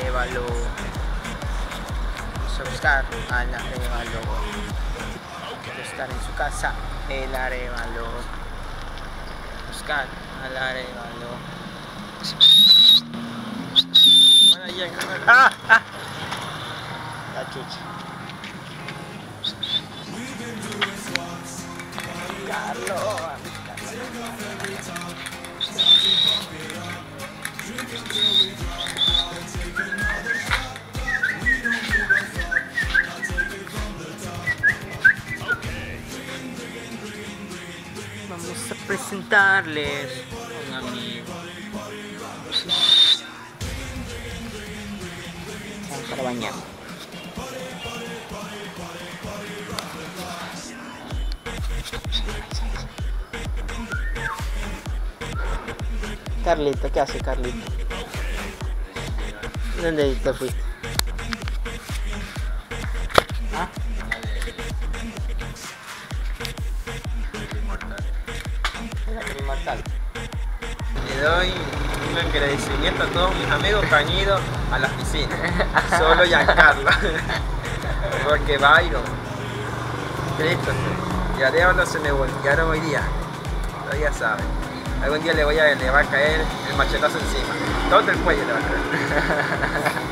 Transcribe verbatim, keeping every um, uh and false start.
Arevalo. Vamos a buscar al Arevalo. Quiero estar en su casa. El Arevalo. Buscar al Arevalo. Ahora llega. ¡Ah! ¡Ah! La chucha. Carlos. Vamos a presentarles a un amigo. Vamos para bañar. Carlito, ¿qué hace Carlito? ¿Dónde te fuiste? ¿Ah? El inmortal. Le doy un agradecimiento a todos mis amigos que han ido a las piscinas. Solo Giancarlo. Porque Byron, Christopher y Arevalo se me voltearon hoy día. Todavía saben. Algún día le, voy a, le va a caer el machetazo encima. Todo el cuello le va a caer.